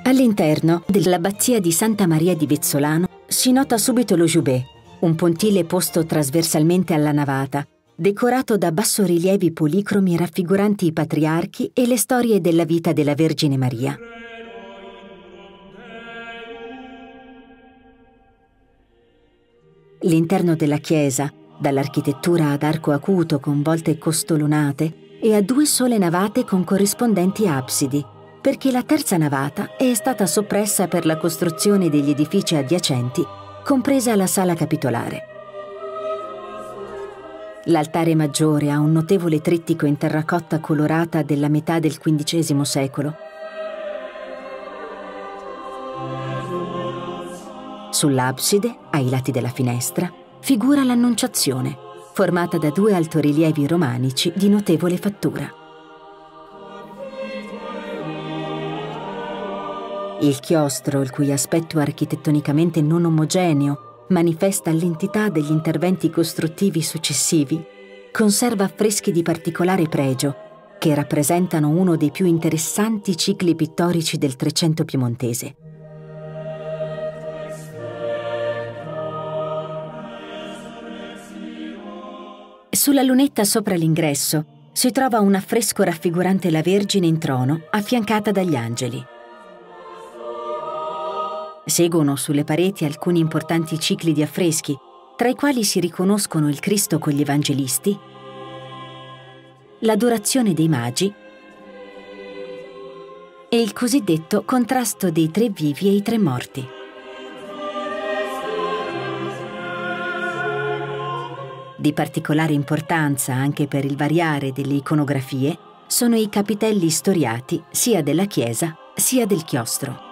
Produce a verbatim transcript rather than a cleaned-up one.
All'interno dell'abbazia di Santa Maria di Vezzolano si nota subito lo jubé, un pontile posto trasversalmente alla navata, decorato da bassorilievi policromi raffiguranti i patriarchi e le storie della vita della Vergine Maria. L'interno della chiesa, dall'architettura ad arco acuto con volte costolonate, e ha due sole navate con corrispondenti absidi, perché la terza navata è stata soppressa per la costruzione degli edifici adiacenti, compresa la sala capitolare. L'altare maggiore ha un notevole trittico in terracotta colorata della metà del quindicesimo secolo. Sull'abside, ai lati della finestra, figura l'Annunciazione, formata da due altorilievi romanici di notevole fattura. Il chiostro, il cui aspetto architettonicamente non omogeneo manifesta l'entità degli interventi costruttivi successivi, conserva affreschi di particolare pregio che rappresentano uno dei più interessanti cicli pittorici del Trecento piemontese. Sulla lunetta sopra l'ingresso si trova un affresco raffigurante la Vergine in trono affiancata dagli angeli. Seguono sulle pareti alcuni importanti cicli di affreschi, tra i quali si riconoscono il Cristo con gli Evangelisti, l'Adorazione dei Magi e il cosiddetto contrasto dei tre vivi e i tre morti. Di particolare importanza anche per il variare delle iconografie sono i capitelli storiati sia della chiesa sia del chiostro.